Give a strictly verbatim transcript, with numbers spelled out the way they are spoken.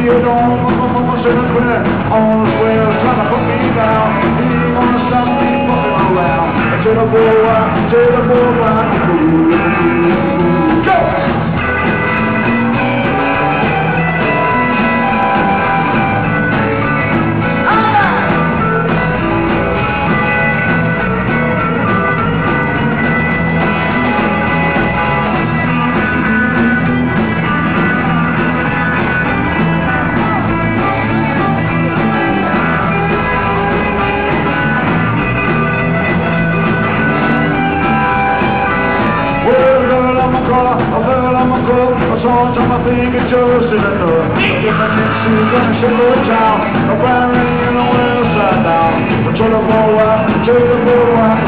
you don't want to quit. All is well, trying to put me down. He ain't gonna stop me fucking around. Until the bull rock, until the bull rock. Go! I saw on my finger just in the door. If I can't see, gonna shut the town. No barrier, no way upside down. Until the bull rock, until the bull rock.